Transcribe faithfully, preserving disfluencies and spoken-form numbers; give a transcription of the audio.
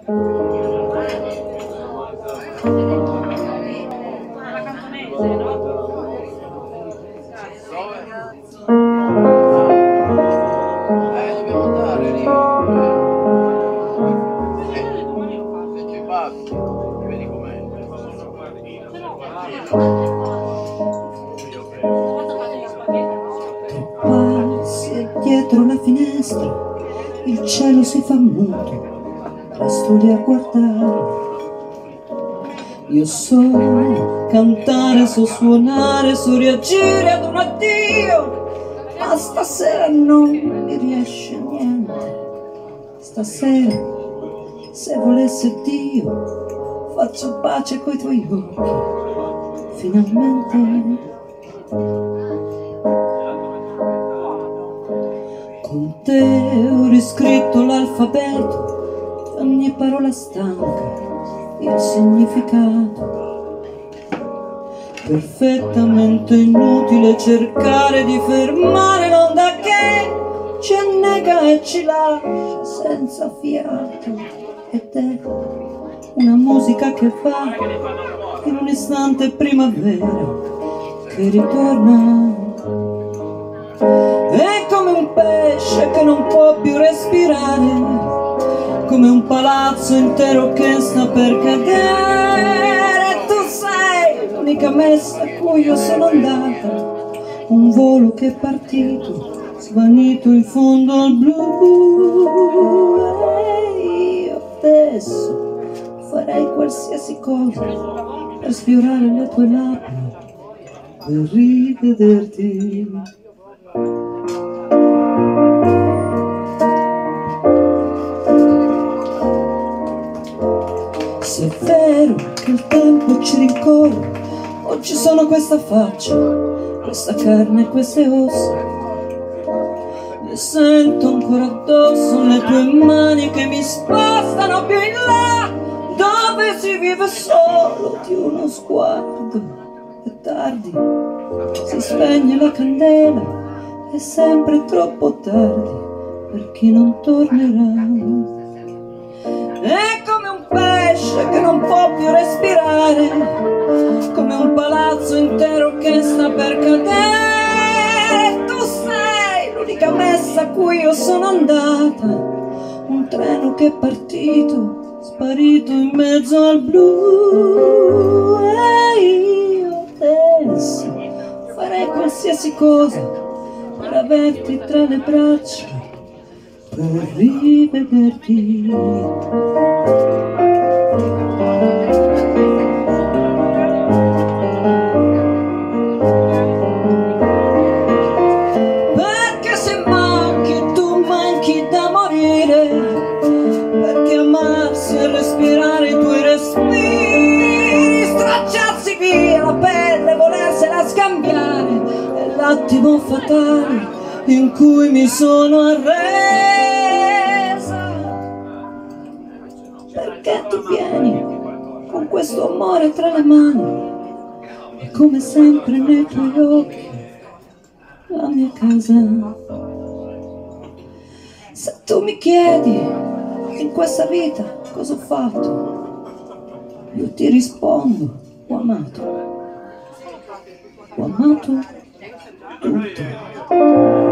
Dietro la finestra il cielo si fa muto, resto lì a guardare. Io so cantare, so suonare, so reagire ad un addio, ma stasera non mi riesce niente. Stasera, se volesse Dio, faccio pace coi tuoi occhi, finalmente. Con te ho riscritto l'alfabeto, ogni parola stanca il significato. Perfettamente inutile cercare di fermare l'onda che ci annega e ci lascia senza fiato. Ed è una musica che va in un istante primavera che ritorna. È come un pesce che non può più respirare, come un palazzo intero che sta per cadere. Tu sei l'unica messa a cui io sono andata, un volo che è partito, svanito in fondo al blu. E io adesso farei qualsiasi cosa per sfiorare le tue labbra, per rivederti. Se è vero che il tempo ci rincorre, oggi sono questa faccia, questa carne e queste ossa. Le sento ancora addosso, le tue mani che mi spostano più in là, dove si vive solo di uno sguardo. È tardi, si spegne la candela, è sempre troppo tardi per chi non tornerà. È come un pesce che non può più respirare, come un palazzo intero che sta per cadere. Tu sei l'unica messa a cui io sono andata, un treno che è partito, sparito in mezzo al blu. E io adesso farei qualsiasi cosa per averti tra le braccia, per rivederti. Perché se manchi tu manchi da morire, perché amarsi e respirare i tuoi respiri, stracciarsi via la pelle, volersela scambiare, è l'attimo fatale in cui mi sono arresa. Perché tu vieni con questo amore tra le mani e come sempre nei tuoi occhi la mia casa. Se tu mi chiedi in questa vita cosa ho fatto, io ti rispondo: ho amato, ho amato tutto.